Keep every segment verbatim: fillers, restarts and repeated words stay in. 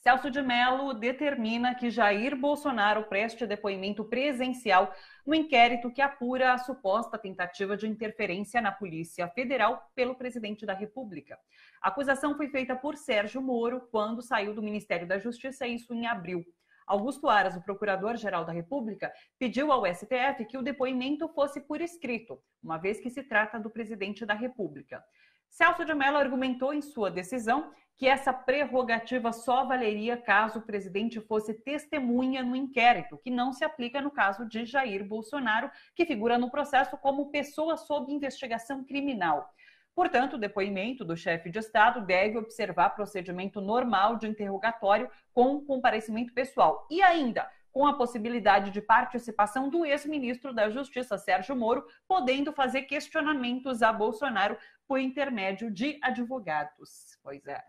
Celso de Mello determina que Jair Bolsonaro preste depoimento presencial no inquérito que apura a suposta tentativa de interferência na Polícia Federal pelo presidente da República. A acusação foi feita por Sérgio Moro quando saiu do Ministério da Justiça, isso em abril. Augusto Aras, o procurador-geral da República, pediu ao S T F que o depoimento fosse por escrito, uma vez que se trata do presidente da República. Celso de Mello argumentou em sua decisão que essa prerrogativa só valeria caso o presidente fosse testemunha no inquérito, que não se aplica no caso de Jair Bolsonaro, que figura no processo como pessoa sob investigação criminal. Portanto, o depoimento do chefe de Estado deve observar procedimento normal de interrogatório com comparecimento pessoal e ainda com a possibilidade de participação do ex-ministro da Justiça, Sérgio Moro, podendo fazer questionamentos a Bolsonaro por intermédio de advogados. Pois é.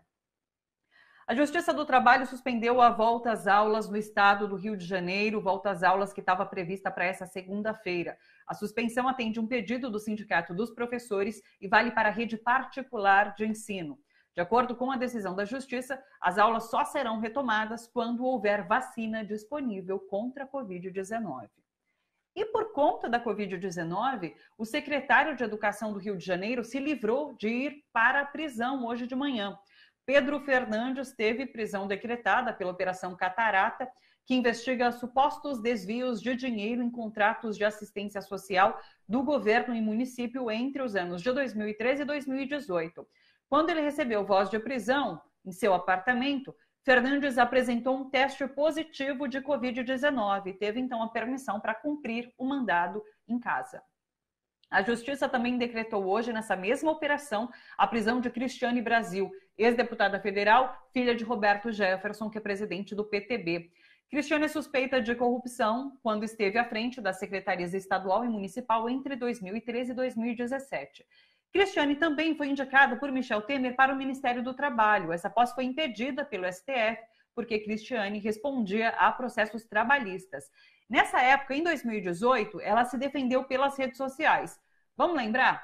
A Justiça do Trabalho suspendeu a volta às aulas no estado do Rio de Janeiro, volta às aulas que estava prevista para essa segunda-feira. A suspensão atende um pedido do Sindicato dos Professores e vale para a rede particular de ensino. De acordo com a decisão da Justiça, as aulas só serão retomadas quando houver vacina disponível contra a covid dezenove. E por conta da covid dezenove, o secretário de Educação do Rio de Janeiro se livrou de ir para a prisão hoje de manhã. Pedro Fernandes teve prisão decretada pela Operação Catarata, que investiga supostos desvios de dinheiro em contratos de assistência social do governo e município entre os anos de dois mil e treze e dois mil e dezoito. Quando ele recebeu voz de prisão em seu apartamento, Fernandes apresentou um teste positivo de covid dezenove e teve então a permissão para cumprir o mandado em casa. A Justiça também decretou hoje, nessa mesma operação, a prisão de Cristiane Brasil, ex-deputada federal, filha de Roberto Jefferson, que é presidente do P T B. Cristiane é suspeita de corrupção quando esteve à frente das secretarias estadual e municipal entre dois mil e treze e dois mil e dezessete. Cristiane também foi indicada por Michel Temer para o Ministério do Trabalho. Essa posse foi impedida pelo S T F, porque Cristiane respondia a processos trabalhistas. Nessa época, em dois mil e dezoito, ela se defendeu pelas redes sociais. Vamos lembrar?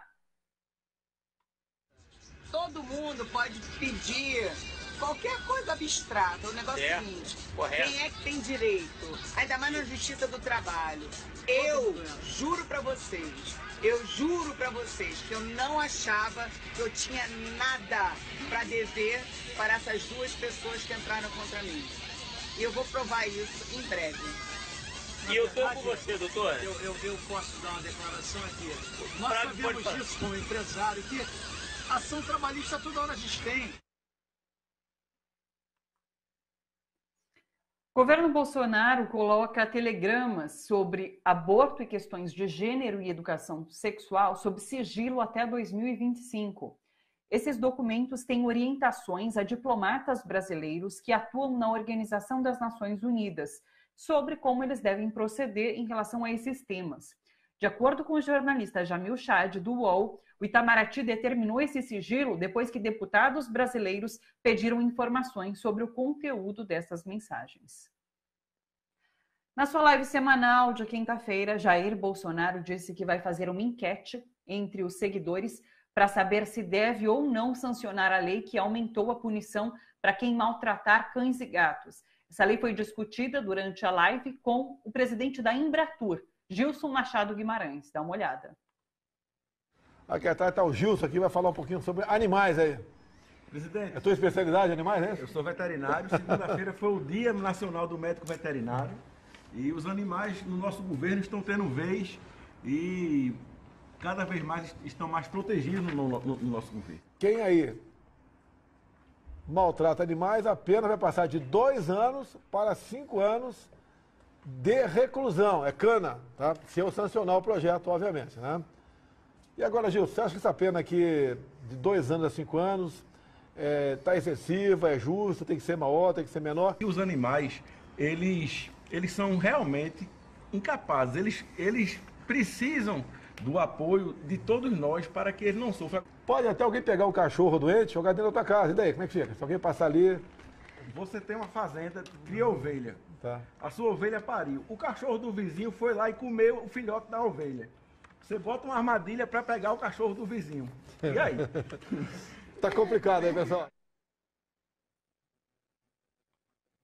Todo mundo pode pedir qualquer coisa abstrata. O negócio é o seguinte, correto. Quem é que tem direito? Ainda mais na Justiça do Trabalho. Eu juro pra vocês, eu juro pra vocês que eu não achava que eu tinha nada pra dever para essas duas pessoas que entraram contra mim. E eu vou provar isso em breve. E eu estou com você, doutor. Eu, eu, eu posso dar uma declaração aqui. Nós sabemos disso como empresário, que ação trabalhista toda hora a gente tem. O governo Bolsonaro coloca telegramas sobre aborto e questões de gênero e educação sexual sob sigilo até dois mil e vinte e cinco. Esses documentos têm orientações a diplomatas brasileiros que atuam na Organização das Nações Unidas sobre como eles devem proceder em relação a esses temas. De acordo com o jornalista Jamil Chad, do U O L, o Itamaraty determinou esse sigilo depois que deputados brasileiros pediram informações sobre o conteúdo dessas mensagens. Na sua live semanal de quinta-feira, Jair Bolsonaro disse que vai fazer uma enquete entre os seguidores para saber se deve ou não sancionar a lei que aumentou a punição para quem maltratar cães e gatos. Essa lei foi discutida durante a live com o presidente da Embratur, Gilson Machado Guimarães. Dá uma olhada. Aqui atrás está o Gilson, aqui vai falar um pouquinho sobre animais aí. Presidente, é a tua especialidade, animais, né? Eu sou veterinário. Segunda-feira foi o Dia Nacional do Médico Veterinário. E os animais no nosso governo estão tendo vez e cada vez mais estão mais protegidos no, no, no nosso governo. Quem aí maltrata animais, a pena vai passar de dois anos para cinco anos de reclusão. É cana, tá? Se eu sancionar o projeto, obviamente, né? E agora, Gil, você acha que essa pena aqui de dois anos a cinco anos está é, excessiva, é justa, tem que ser maior, tem que ser menor? E os animais, eles, eles são realmente incapazes, eles, eles precisam do apoio de todos nós para que eles não sofram. Pode até alguém pegar um cachorro doente e jogar dentro da tua casa. E daí, como é que fica? Se alguém passar ali... Você tem uma fazenda, cria ovelha. Tá. A sua ovelha pariu. O cachorro do vizinho foi lá e comeu o filhote da ovelha. Você bota uma armadilha para pegar o cachorro do vizinho. E aí? Tá complicado aí, pessoal.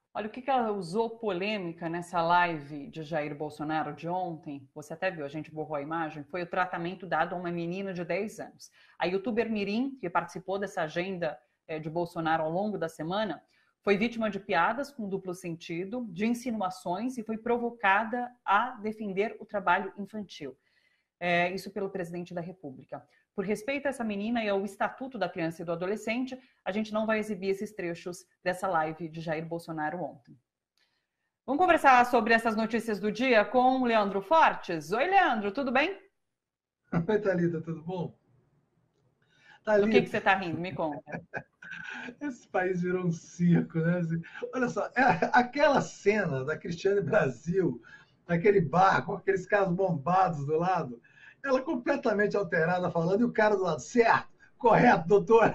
Olha, o que que ela usou polêmica nessa live de Jair Bolsonaro de ontem, você até viu, a gente borrou a imagem, foi o tratamento dado a uma menina de dez anos. A youtuber Mirim, que participou dessa agenda eh, de Bolsonaro ao longo da semana, foi vítima de piadas com duplo sentido, de insinuações e foi provocada a defender o trabalho infantil. É, isso pelo presidente da República. Por respeito a essa menina e ao Estatuto da Criança e do Adolescente, a gente não vai exibir esses trechos dessa live de Jair Bolsonaro ontem. Vamos conversar sobre essas notícias do dia com o Leandro Fortes. Oi, Leandro, tudo bem? Oi, Thalita, tudo bom? Thalita. Do que, que você está rindo? Me conta. Esse país virou um circo, né? Olha só, é aquela cena da Cristiane Brasil, naquele bar com aqueles caras bombados do lado, ela completamente alterada falando, e o cara do lado, certo, correto, doutor.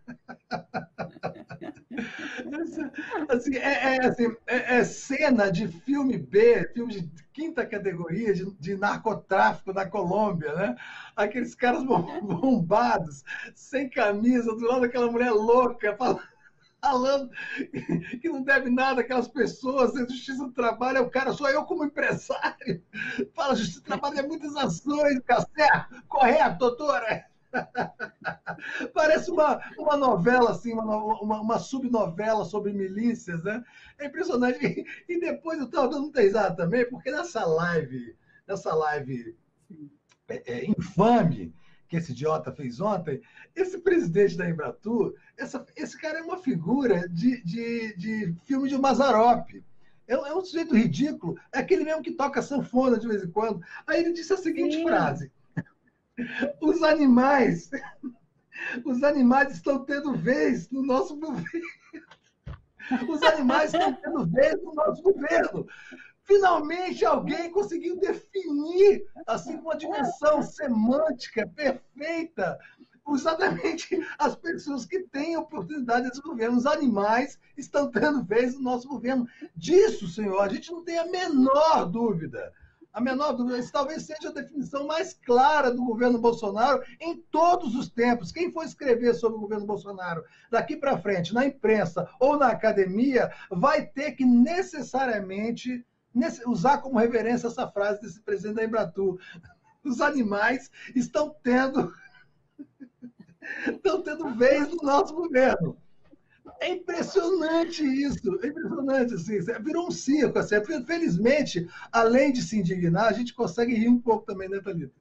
Assim, é, é, assim, é, é cena de filme B, filme de quinta categoria, de, de narcotráfico na Colômbia, né? Aqueles caras bombados, sem camisa, do lado daquela mulher louca, falando, falando que não deve nada aquelas pessoas, a Justiça do Trabalho, é o cara, sou eu como empresário, fala, Justiça do Trabalho é muitas ações, tá certo, correto, doutora? Parece uma, uma novela, assim, uma, uma, uma subnovela sobre milícias, né? É impressionante. E, e depois eu estava dando risada também, porque nessa live, nessa live é, é, infame que esse idiota fez ontem, esse presidente da Embratur, essa, esse cara é uma figura de, de, de filme de Mazzaropi. É, é um sujeito ridículo, é aquele mesmo que toca sanfona de vez em quando. Aí ele disse a seguinte Sim. frase: os animais, os animais estão tendo vez no nosso governo. Os animais estão tendo vez no nosso governo. Finalmente alguém conseguiu definir assim uma dimensão semântica perfeita, exatamente as pessoas que têm oportunidade desse governo. Os animais estão tendo vez no nosso governo. Disso, senhor, a gente não tem a menor dúvida. A menor dúvida, isso talvez seja a definição mais clara do governo Bolsonaro em todos os tempos. Quem for escrever sobre o governo Bolsonaro daqui para frente, na imprensa ou na academia, vai ter que necessariamente usar como referência essa frase desse presidente da Embratur. Os animais estão tendo, estão tendo vez no nosso governo. É impressionante isso, é impressionante, assim, virou um circo, assim, felizmente, além de se indignar, a gente consegue rir um pouco também, né, Thalita?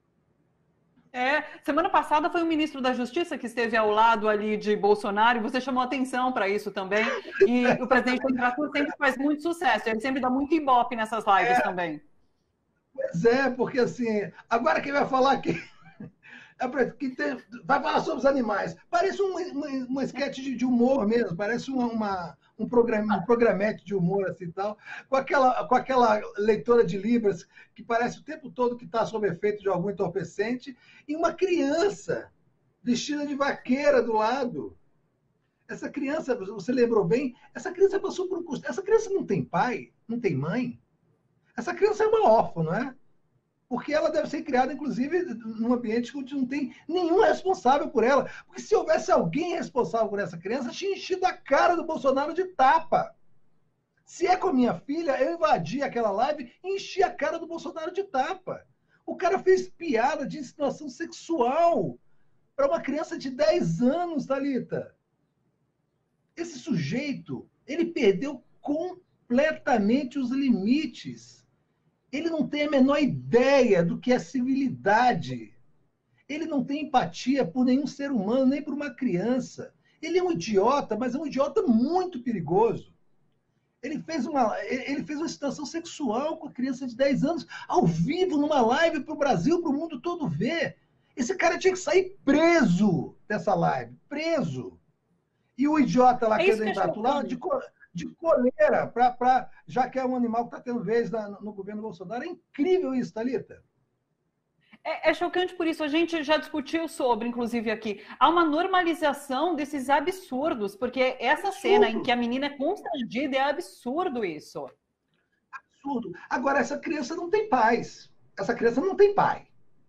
É, semana passada foi o ministro da Justiça que esteve ao lado ali de Bolsonaro, e você chamou atenção para isso também, e o presidente da Embratur sempre faz muito sucesso, ele sempre dá muito ibope nessas lives é, também. Pois é, porque assim, agora quem vai falar aqui... Que tem, vai falar sobre os animais. Parece um, uma, uma sketch de, de humor mesmo, parece uma, uma, um, programa, um programete de humor assim tal, com aquela, com aquela leitora de Libras que parece o tempo todo que está sob efeito de algum entorpecente, e uma criança vestida de vaqueira do lado. Essa criança, você lembrou bem, essa criança passou por um custo. Essa criança não tem pai, não tem mãe. Essa criança é uma órfã, não é? Porque ela deve ser criada, inclusive, num ambiente onde não tem nenhum responsável por ela. Porque se houvesse alguém responsável por essa criança, tinha enchido a cara do Bolsonaro de tapa. Se é com a minha filha, eu invadi aquela live e enchi a cara do Bolsonaro de tapa. O cara fez piada de insinuação sexual para uma criança de dez anos, Thalita. Esse sujeito, ele perdeu completamente os limites. Ele não tem a menor ideia do que é civilidade. Ele não tem empatia por nenhum ser humano, nem por uma criança. Ele é um idiota, mas é um idiota muito perigoso. Ele fez uma, ele fez uma situação sexual com a criança de dez anos, ao vivo, numa live para o Brasil, para o mundo todo ver. Esse cara tinha que sair preso dessa live, preso. E o idiota lá, é que é da Embratur, lá, de... de coleira, pra, pra, já que é um animal que está tendo vez na, no governo Bolsonaro. É incrível isso, Thalita. É, é chocante por isso. A gente já discutiu sobre, inclusive aqui, há uma normalização desses absurdos, porque essa absurdo. Cena em que a menina é constrangida, é absurdo isso. Absurdo. Agora, essa criança não tem pais. Essa criança não tem pai.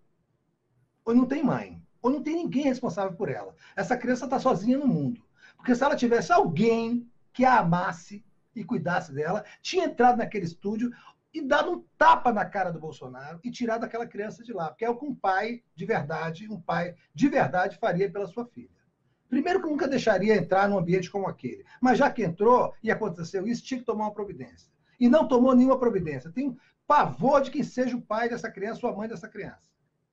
Ou não tem mãe. Ou não tem ninguém responsável por ela. Essa criança está sozinha no mundo. Porque se ela tivesse alguém que a amasse, e cuidasse dela, tinha entrado naquele estúdio e dado um tapa na cara do Bolsonaro e tirado aquela criança de lá, porque é o que um pai de verdade, um pai de verdade faria pela sua filha. Primeiro que nunca deixaria entrar num ambiente como aquele, mas já que entrou e aconteceu isso, tinha que tomar uma providência. E não tomou nenhuma providência. Tem pavor de quem seja o pai dessa criança ou a mãe dessa criança.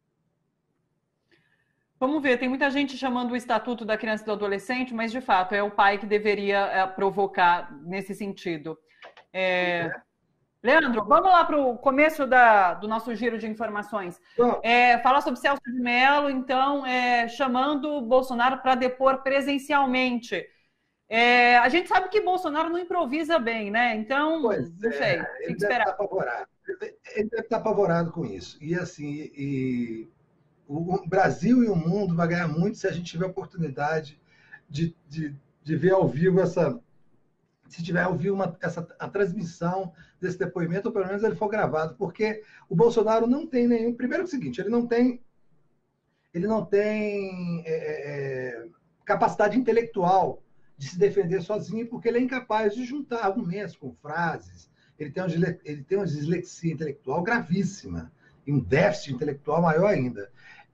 Vamos ver, tem muita gente chamando o Estatuto da Criança e do Adolescente, mas, de fato, é o pai que deveria provocar nesse sentido. É... É. Leandro, vamos lá para o começo da, do nosso giro de informações. É, falar sobre Celso de Mello, então, é, chamando o Bolsonaro para depor presencialmente. É, a gente sabe que Bolsonaro não improvisa bem, né? Então, pois não sei, é, tem ele que deve esperar. estar apavorado. Ele deve estar apavorado com isso. E, assim, e... o Brasil e o mundo vai ganhar muito se a gente tiver a oportunidade de, de, de ver ao vivo essa... se tiver ao vivo uma, essa, a transmissão desse depoimento, ou pelo menos ele for gravado, porque o Bolsonaro não tem nenhum... Primeiro é o seguinte, ele não tem, ele não tem é, é, capacidade intelectual de se defender sozinho, porque ele é incapaz de juntar argumentos com frases. Ele tem, uma, ele tem uma dislexia intelectual gravíssima, e um déficit intelectual maior ainda.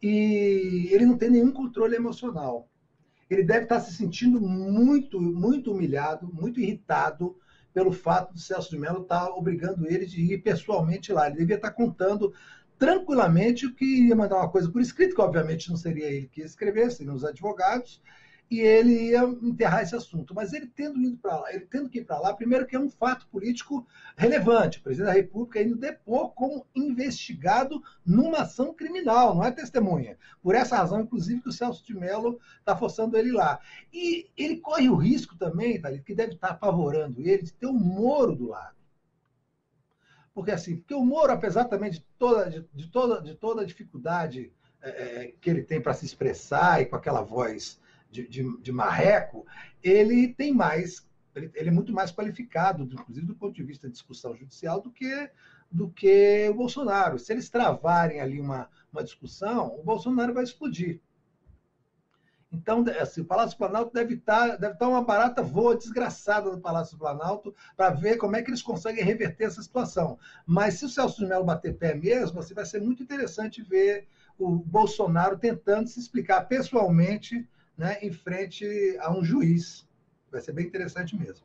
E ele não tem nenhum controle emocional. Ele deve estar se sentindo muito, muito humilhado, muito irritado pelo fato de Celso de Mello estar obrigando ele de ir pessoalmente lá. Ele devia estar contando tranquilamente o que ia mandar uma coisa por escrito, que obviamente não seria ele que ia escrever, seriam os advogados, e ele ia enterrar esse assunto. Mas ele tendo ido para lá, ele tendo que ir para lá, primeiro que é um fato político relevante. O presidente da República indo depor como investigado numa ação criminal, não é testemunha. Por essa razão, inclusive, que o Celso de Mello está forçando ele lá. E ele corre o risco também, Thalita, que deve estar apavorando ele, de ter o Moro do lado. Porque assim, porque o Moro, apesar também de toda, de, de toda, de toda a dificuldade é, que ele tem para se expressar e com aquela voz De, de, de marreco, ele tem mais, ele, ele é muito mais qualificado, inclusive do ponto de vista de discussão judicial, do que, do que o Bolsonaro. Se eles travarem ali uma, uma discussão, o Bolsonaro vai explodir. Então, assim, o Palácio do Planalto deve estar, deve estar uma barata voa desgraçada no Palácio do Planalto para ver como é que eles conseguem reverter essa situação. Mas se o Celso de Mello bater pé mesmo, assim, vai ser muito interessante ver o Bolsonaro tentando se explicar pessoalmente, né, em frente a um juiz. Vai ser bem interessante mesmo.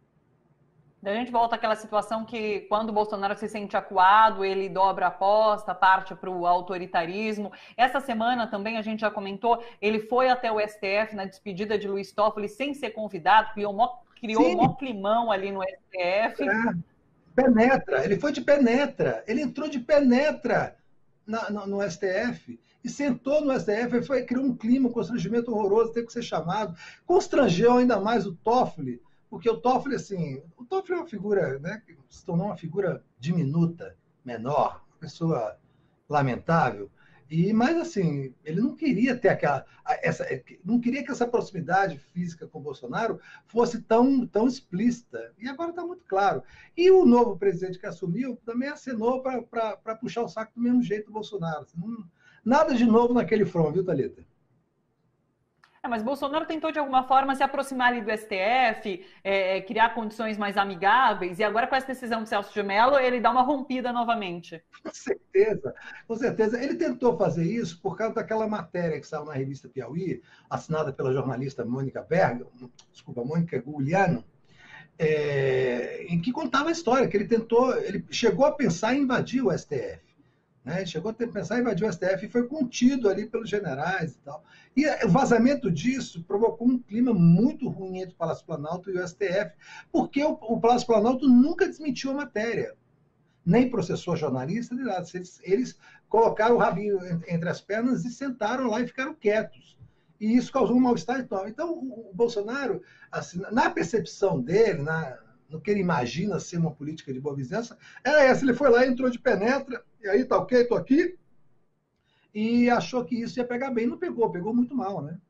A gente volta àquela situação que, quando o Bolsonaro se sente acuado, ele dobra a aposta, parte para o autoritarismo. Essa semana também, a gente já comentou, ele foi até o S T F na despedida de Luiz Toffoli sem ser convidado, criou, mó, criou um mó climão ali no S T F. É. Penetra, ele foi de penetra, ele entrou de penetra na, no, no S T F. E sentou no S T F, foi, criou um clima, um constrangimento horroroso, teve que ser chamado. Constrangeu ainda mais o Toffoli, porque o Toffoli, assim, o Toffoli é uma figura, né, que se tornou uma figura diminuta, menor, uma pessoa lamentável. E, mas, assim, ele não queria ter aquela... Essa, não queria que essa proximidade física com o Bolsonaro fosse tão, tão explícita. E agora está muito claro. E o novo presidente que assumiu também acenou para puxar o saco do mesmo jeito do Bolsonaro. Assim, não, nada de novo naquele front, viu, Thalita? É, mas Bolsonaro tentou, de alguma forma, se aproximar ali do S T F, é, criar condições mais amigáveis, e agora, com essa decisão do Celso de Mello, ele dá uma rompida novamente. Com certeza, com certeza. Ele tentou fazer isso por causa daquela matéria que saiu na revista Piauí, assinada pela jornalista Mônica Berga, desculpa, Mônica Gugliano, é, em que contava a história, que ele tentou, ele chegou a pensar em invadir o S T F. Né? Chegou a pensar em invadir o S T F e foi contido ali pelos generais e tal. E o vazamento disso provocou um clima muito ruim entre o Palácio Planalto e o S T F, porque o, o Palácio Planalto nunca desmentiu a matéria, nem processou a jornalista, nem nada. Eles, eles colocaram o rabinho entre as pernas e sentaram lá e ficaram quietos. E isso causou um mal-estar e tal. Então, o, o Bolsonaro, assim, na percepção dele, na, no que ele imagina ser uma política de boa vizinhança, era essa. Ele foi lá, entrou de penetra, e aí, tá ok, tô aqui, e achou que isso ia pegar bem. Não pegou, pegou muito mal, né?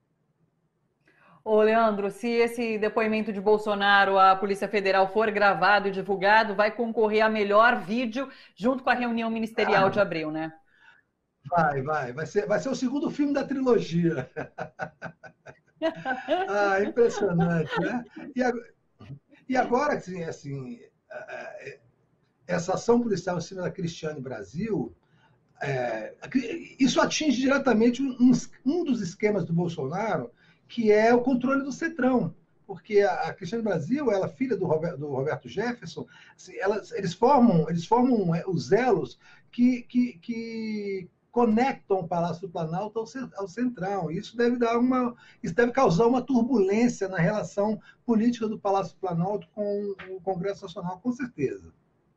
Ô, Leandro, se esse depoimento de Bolsonaro à Polícia Federal for gravado e divulgado, vai concorrer a melhor vídeo junto com a reunião ministerial ah, de abril, né? Vai, vai. Vai ser, vai ser o segundo filme da trilogia. Ah, impressionante, né? E agora... E agora, assim, assim essa ação policial em cima da Cristiane Brasil, é, isso atinge diretamente um, um dos esquemas do Bolsonaro, que é o controle do Cetrão. Porque a, a Cristiane Brasil, ela é filha do Roberto, do Roberto Jefferson, assim, elas, eles formam, eles formam os elos que, que, que conectam o Palácio do Planalto ao, ao Centrão. Isso deve dar uma, isso deve causar uma turbulência na relação política do Palácio do Planalto com o Congresso Nacional, com certeza.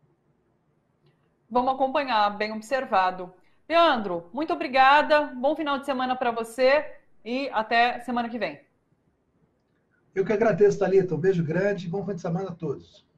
Vamos acompanhar, bem observado. Leandro, muito obrigada, bom final de semana para você e até semana que vem. Eu que agradeço, Thalita. Um beijo grande e bom fim de semana a todos.